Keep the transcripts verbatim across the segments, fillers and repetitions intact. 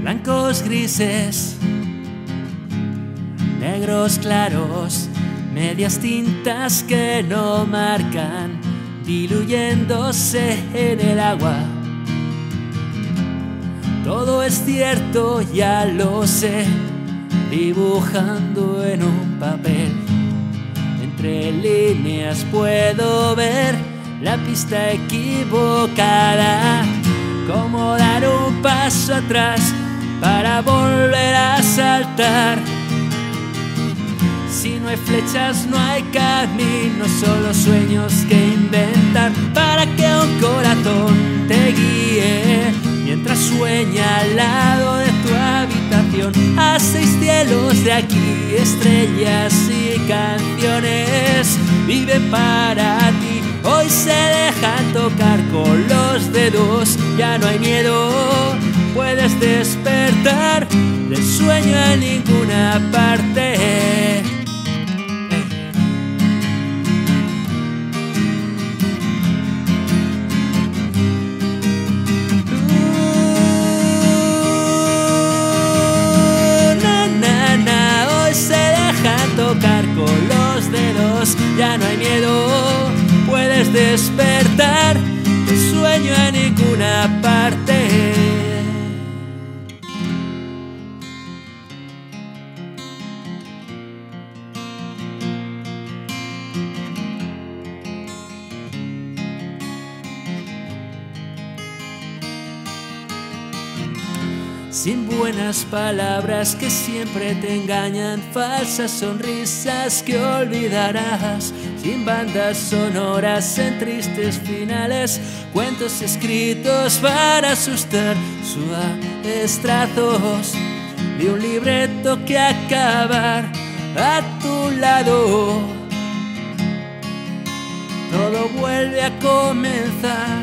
blancos grises, negros claros, medias tintas que no marcan, diluyéndose en el agua. Todo es cierto, ya lo sé, dibujando en un papel. Entre líneas puedo ver la pista equivocada. Cómo dar un paso atrás para volver a saltar. Si no hay flechas no hay camino, solo sueños que inventar para que un corazón te guíe mientras sueña al lado de tu habitación. A seis cielos de aquí, estrellas y canciones viven para ti. Hoy se dejan tocar con los dedos, ya no hay miedo, puedes despertar del sueño en ninguna parte. Tocar con los dedos, ya no hay miedo, puedes despertar el sueño en ninguna parte. Sin buenas palabras que siempre te engañan, falsas sonrisas que olvidarás, sin bandas sonoras en tristes finales, cuentos escritos para asustar, suaves trazos de un libreto que acabar a tu lado. Todo vuelve a comenzar,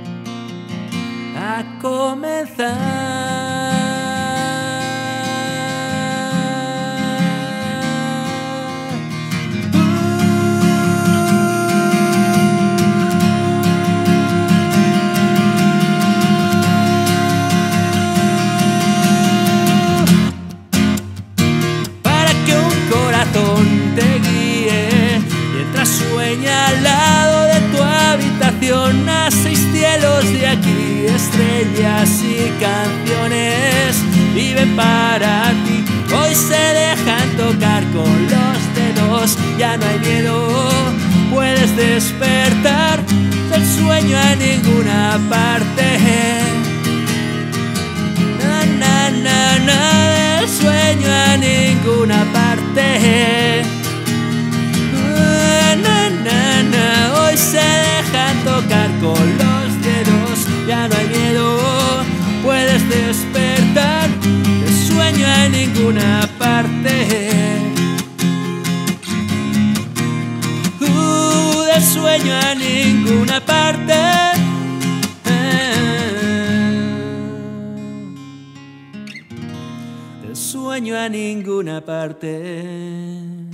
a comenzar. Te guíe mientras sueña al lado de tu habitación. A seis cielos de aquí, estrellas y canciones viven para ti. Hoy se dejan tocar con los dedos, ya no hay miedo, puedes despertar del sueño en ninguna parte. Na, na, na, na, del sueño en ninguna parte. Na, na, na, hoy se dejan tocar con los dedos, ya no hay miedo, puedes despertar del sueño en ninguna parte. Uh, del sueño en ninguna parte. Del sueño a ninguna parte.